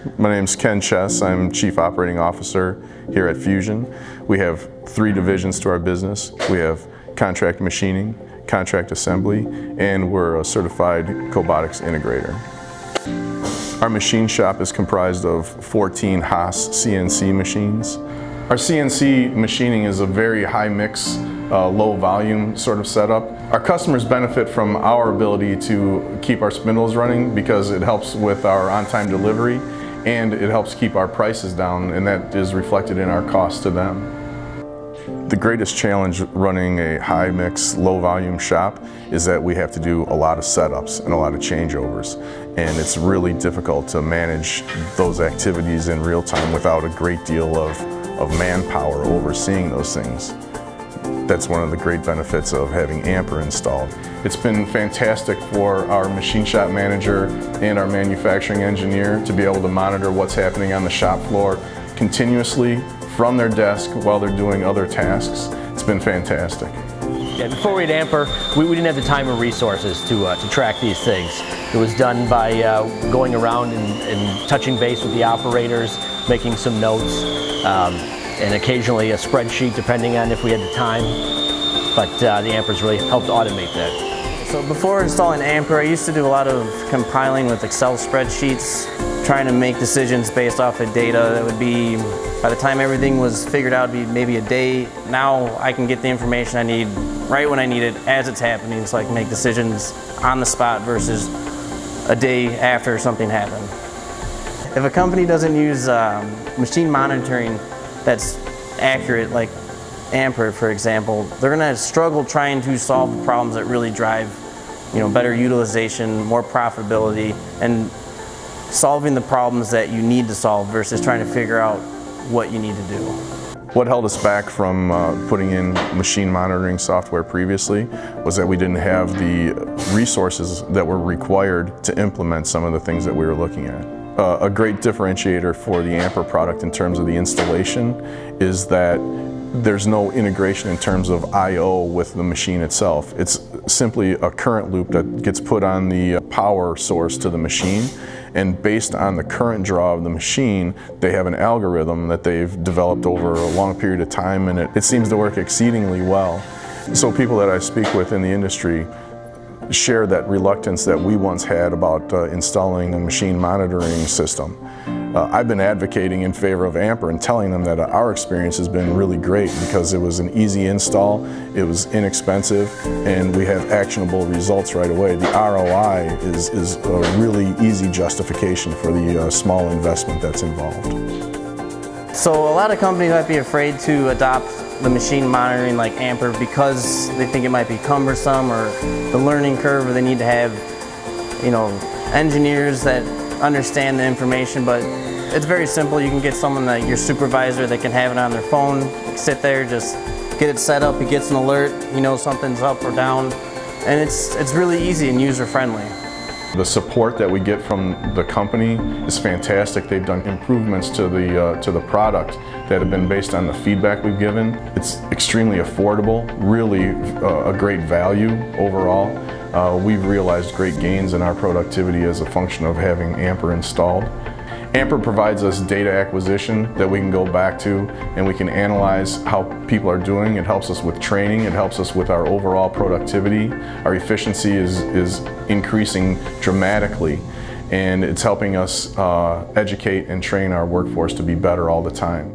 My name's Ken Chess. I'm Chief Operating Officer here at Fusion. We have 3 divisions to our business. We have contract machining, contract assembly, and we're a certified cobotics integrator. Our machine shop is comprised of 14 Haas CNC machines. Our CNC machining is a very high mix, low volume sort of setup. Our customers benefit from our ability to keep our spindles running because it helps with our on-time delivery and it helps keep our prices down, and that is reflected in our cost to them. The greatest challenge running a high mix, low volume shop is that we have to do a lot of setups and a lot of changeovers. And it's really difficult to manage those activities in real time without a great deal of manpower overseeing those things. That's one of the great benefits of having Amper installed. It's been fantastic for our machine shop manager and our manufacturing engineer to be able to monitor what's happening on the shop floor continuously from their desk while they're doing other tasks. It's been fantastic. Yeah, before we had Amper, we didn't have the time or resources to track these things. It was done by going around and touching base with the operators, making some notes, and occasionally a spreadsheet depending on if we had the time. But the Amper's really helped automate that. So before installing Amper, I used to do a lot of compiling with Excel spreadsheets, trying to make decisions based off of data. That would be, by the time everything was figured out, it'd be maybe a day. Now I can get the information I need right when I need it, as it's happening, so I can make decisions on the spot versus a day after something happened. If a company doesn't use machine monitoring that's accurate, like Amper, for example, they're going to struggle trying to solve the problems that really drive, better utilization, more profitability, and solving the problems that you need to solve versus trying to figure out what you need to do. What held us back from putting in machine monitoring software previously was that we didn't have the resources that were required to implement some of the things that we were looking at. A great differentiator for the Amper product in terms of the installation is that there's no integration in terms of I/O with the machine itself. It's simply a current loop that gets put on the power source to the machine, and based on the current draw of the machine, they have an algorithm that they've developed over a long period of time, and it seems to work exceedingly well. So people that I speak with in the industry share that reluctance that we once had about installing a machine monitoring system. I've been advocating in favor of Amper and telling them that our experience has been really great because it was an easy install, it was inexpensive, and we have actionable results right away. The ROI is a really easy justification for the small investment that's involved. So a lot of companies might be afraid to adopt the machine monitoring like Amper because they think it might be cumbersome, or the learning curve, or they need to have engineers that understand the information. But it's very simple. You can get someone, your supervisor, that can have it on their phone, sit there, just get it set up, he gets an alert, he knows something's up or down, and it's really easy and user-friendly. The support that we get from the company is fantastic. They've done improvements to the product that have been based on the feedback we've given. It's extremely affordable, really a great value overall. We've realized great gains in our productivity as a function of having Amper installed. Amper provides us data acquisition that we can go back to, and we can analyze how people are doing. It helps us with training, it helps us with our overall productivity. Our efficiency is increasing dramatically, and it's helping us educate and train our workforce to be better all the time.